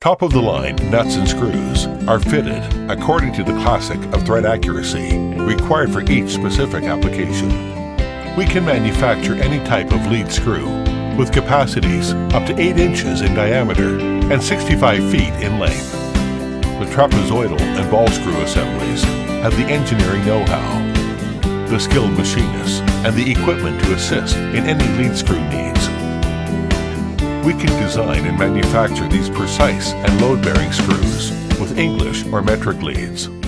Top-of-the-line nuts and screws are fitted according to the classic of thread accuracy required for each specific application. We can manufacture any type of lead screw with capacities up to 8 inches in diameter and 65 feet in length. The trapezoidal and ball screw assemblies have the engineering know-how, the skilled machinists, and the equipment to assist in any lead screw needs. We can design and manufacture these precise and load-bearing screws with English or metric leads.